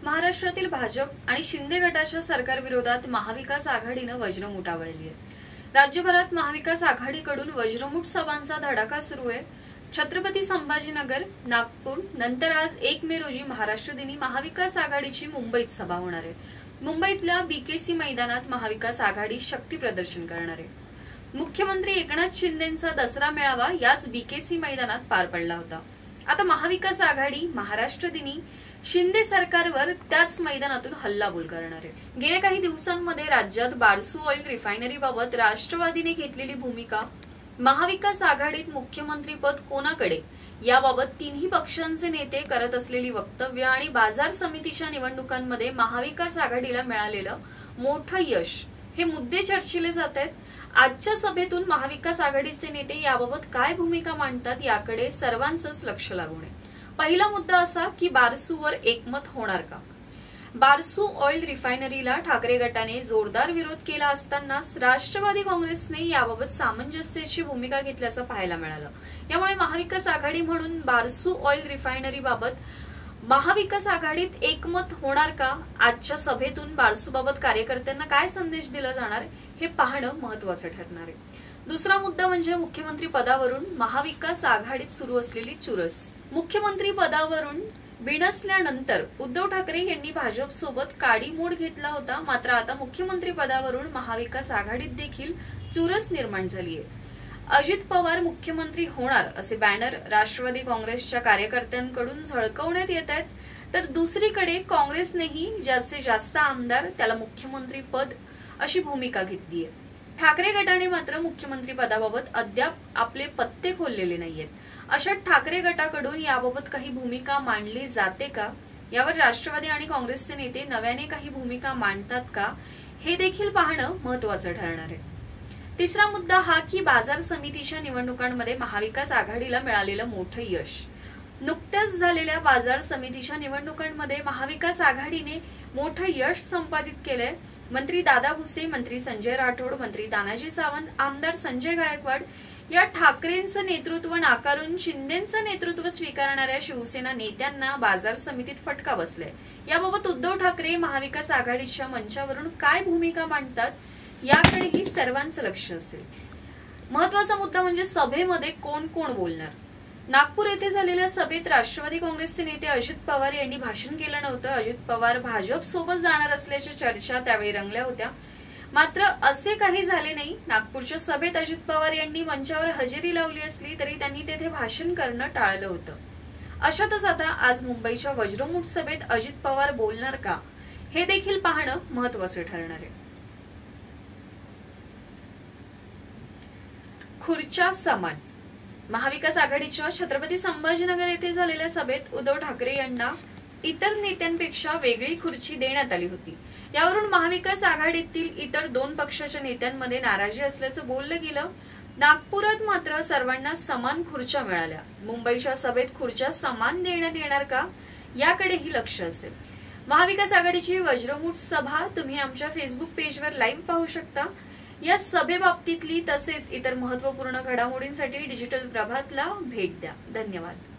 महाराष्ट्रातील भाजप आणि शिंदे गटाच्या सरकारविरोधात महाविकास आघाडीनं वज्रमूठ उठवली आहे। राज्यभरात महाविकास आघाडीकडून वज्रमूठ सभांचा धडाका सुरू आहे। छत्रपती संभाजीनगर, नागपूर नंतर आज 1 मे रोजी महाराष्ट्र दिनी महाविकास आघाडीची मुंबईत सभा होणार आहे। मुंबईतल्या बीकेसी मैदानात महाविकास आघाडी शक्ती प्रदर्शन करणार आहे। मुख्यमंत्री एकनाथ शिंदेंचा दसरा मेळावा याच बीकेसी मैदानात पार पडला होता। आता महाविकास आघाडी महाराष्ट्र दिनी शिंदे सरकारवर त्याच मैदानातून हल्लाबोल करणार आहे। गेल्या काही दिवसांमध्ये राज्यात बारसू ऑइल रिफायनरीबाबत राष्ट्रवादीने घेतलेली भूमिका, महाविकास आघाडीत मुख्यमंत्री पद कोणाकडे याबाबत तिन्ही पक्षांचे नेते करत असलेली वक्तव्य आणि बाजार समितीच्या निवडणुकांमध्ये महाविकास आघाडीला मिळालेलं मोठं यश हे मुद्दे चर्चिले जात आहेत। आजच्या सभेतून महाविकास आघाडीचे नेते याबाबत काय भूमिका मांडतात याकडे सर्वांचंच लक्ष लागून आहे। पहिला मुद्दा असा की बारसूवर एकमत होणार का? बारसू ऑइल रिफायनरीला ठाकरे गटाने जोरदार विरोध केला असतानाच राष्ट्रवादी काँग्रेसने याबाबत सामंजस्याची भूमिका घेतल्याचं पाहायला मिळालं। यामुळे महाविकास आघाडी म्हणून बारसू ऑइल रिफायनरीबाबत महाविकास आघाडीत एकमत होणार का? आजच्या सभेतून बारसूबाबत कार्यकर्त्यांना काय संदेश दिला जाणार हे पाहणं महत्त्वाचं ठरणार आहे। दुसरा मुद्दा म्हणजे मुख्यमंत्री पदावरून महाविकास आघाडीत सुरू असलेली चुरस। मुख्यमंत्री पदावरून बिनसल्यानंतर उद्धव ठाकरे यांनी भाजप सोबत काडीमोड घेतला होता, मात्र आता मुख्यमंत्री पदावरून महाविकास आघाडीत देखील चुरस निर्माण झाली आहे। अजित पवार मुख्यमंत्री होणार असे बॅनर राष्ट्रवादी काँग्रेसच्या कार्यकर्त्यांकडून झळकवण्यात येत आहेत, तर दुसरीकडे काँग्रेसनेही ज्याचे जास्त आमदार त्याला मुख्यमंत्री पद अशी भूमिका घेतली आहे। ठाकरे गटाने मात्र मुख्यमंत्री पदाबाबत अद्याप आपले पत्ते खोललेले नाहीयेत। अशात ठाकरे गटाकडून याबाबत काही भूमिका मांडली जाते का, यावर राष्ट्रवादी आणि काँग्रेसचे नेते नव्याने काही भूमिका मांडतात का, हे देखील पाहणं महत्त्वाचं ठरणार आहे। तिसरा मुद्दा हा की बाजार समितीच्या निवडणुकांमध्ये महाविकास आघाडीला मिळालेलं मोठं यश। नुकत्याच झालेल्या बाजार समितीच्या निवडणुकांमध्ये महाविकास आघाडीने मोठं यश संपादित केलंय। मंत्री दादा भुसे, मंत्री संजय राठोड, मंत्री तानाजी सावंत, आमदार संजय गायकवाड या ठाकरेंचं नेतृत्व नाकारून शिंदेंचं नेतृत्व स्वीकारणाऱ्या शिवसेना नेत्यांना बाजार समितीत फटका बसलाय। याबाबत उद्धव ठाकरे महाविकास आघाडीच्या मंचावरून काय भूमिका मांडतात याकडेही सर्वांचं लक्ष असेल। महत्त्वाचा मुद्दा म्हणजे सभेमध्ये कोण कोण बोलणार। नागपूर येथे झालेल्या सभेत राष्ट्रवादी काँग्रेसचे नेते अजित पवार यांनी भाषण केलं नव्हतं। अजित पवार भाजप सोबत जाणार असल्याच्या चर्चा त्यावेळी रंगल्या होत्या, मात्र असे काही झाले नाही। नागपूरच्या सभेत अजित पवार यांनी मंचावर हजेरी लावली असली तरी त्यांनी तेथे भाषण करणं टाळलं होतं। अशातच आता आज मुंबईच्या वज्रमूठ सभेत अजित पवार बोलणार का हे देखील पाहणं महत्त्वाचं ठरणार आहे। खुर्च्या समान। महाविकास आघाडीच्या छत्रपती संभाजीनगर येथे झालेल्या सभेत उद्धव ठाकरे यांना इतर नेत्यांपेक्षा वेगळी खुर्ची देण्यात आली होती। यावरून महाविकास आघाडीतील इतर 2 पक्षाच्या नेत्यांमध्ये नाराजी असल्याचं बोललं गेलं। नागपुरात मात्र सर्वांना समान खुर्च्या मिळाल्या। मुंबईच्या सभेत खुर्च्या समान देण्यात येणार का याकडेही लक्ष असेल। महाविकास आघाडीची वज्रमूठ सभा तुम्ही आमच्या फेसबुक पेजवर लाईव्ह पाहू शकता। या सभेबाबतीतली तसेच इतर महत्त्वपूर्ण घडामोडींसाठी डिजिटल प्रभातला भेट द्या। धन्यवाद।